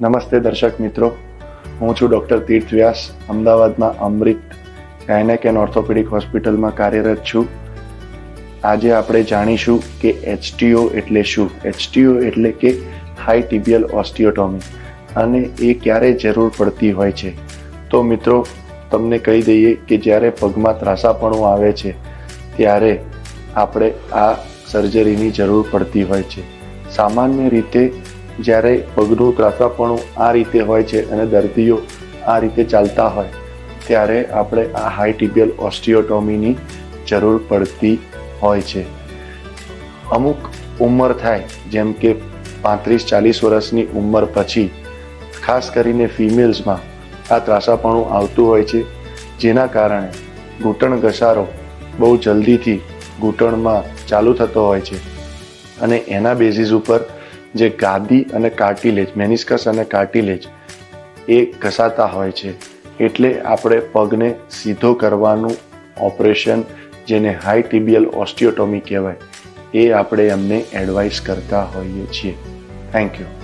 નમસ્તે દર્શક મિત્રો, હું છું ડૉક્ટર તીર્થ વ્યાસ. અમદાવાદમાં અમૃત ગાયનેક એન્ડ ઓર્થોપેડિક હોસ્પિટલમાં કાર્યરત છું. આજે આપણે જાણીશું કે HTO એટલે શું. HTO એટલે કે હાઈ ટિબિયલ ઓસ્ટિયોટોમી, અને એ ક્યારે જરૂર પડતી હોય છે. તો મિત્રો, તમને કહી દઈએ કે જ્યારે પગમાં ત્રાંસાપણું આવે છે ત્યારે આપણે આ સર્જરીની જરૂર પડતી હોય છે. સામાન્ય રીતે જ્યારે પગનું ત્રાંસાપણું આ રીતે હોય છે અને દર્દીઓ આ રીતે ચાલતા હોય ત્યારે આપણે આ હાઈ ટિબિયલ ઓસ્ટિયોટોમીની જરૂર પડતી હોય છે. અમુક ઉંમર થાય, જેમ કે 35-40 વર્ષની ઉંમર પછી ખાસ કરીને ફિમેલ્સમાં આ ત્રાંસાપણું આવતું હોય છે, જેના કારણે ઘૂંટણ ઘસારો બહુ જલ્દીથી ઘૂંટણમાં ચાલુ થતો હોય છે, અને એના બેઝિસ ઉપર જે ગાદી અને કાર્ટિલેજ, મેનિસ્કસ અને કાર્ટિલેજ એ ઘસાતા હોય છે. એટલે આપણે પગને સીધો કરવાનું ઓપરેશન, જેને હાઈ ટિબિયલ ઓસ્ટિયોટોમી કહેવાય, એ આપણે એમને એડવાઇસ કરતા હોઈએ છીએ. Thank you.